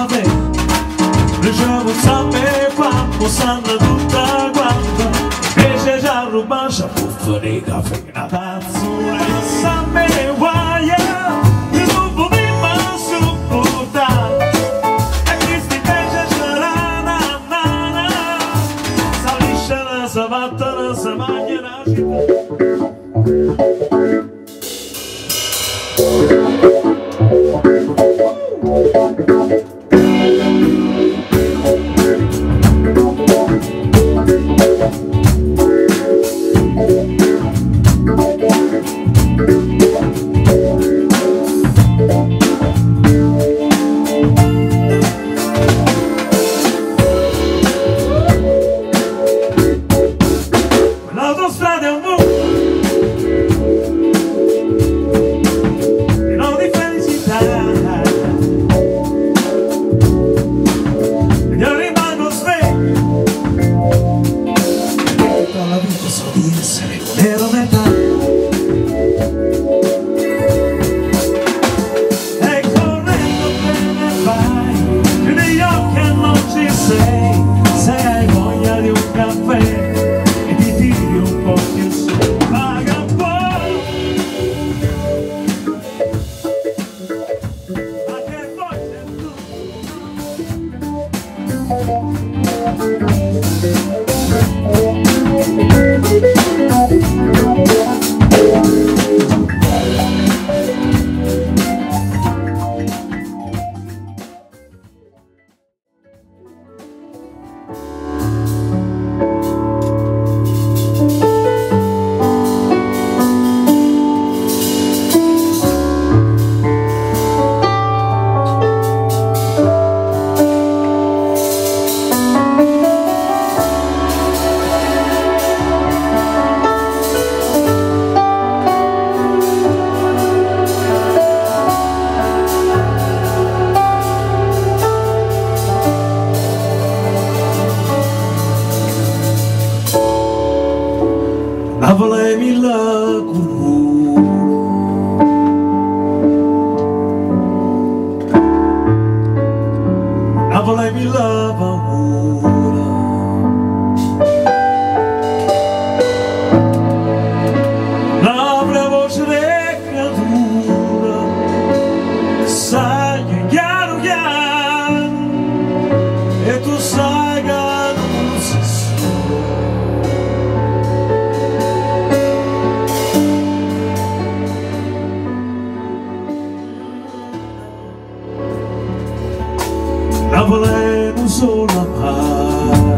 café. Deixa-me saber quando sanno tutta quanta. E se già rubato puffo di caffè na tazzone. Sapere guaia, il lupo di masso portato. E questi invece ce la nanana. Salisce la savatta, la magna la città. L'autostrada è un buco pieno di felicità. Io rimango sveglio e tutta la vita so di essere un'ero metà. E correndo te ne vai, chiudi gli occhi e non ci sei. Se hai voglia di un caffè e ti tiri un po' più su, paga un po'. Ma che voce tu? La volevi la cultura, la volevi la paura, la mia voce di creatura, sai che è chiaro chiaro, e tu sai che non si sa. La volevo solo amare.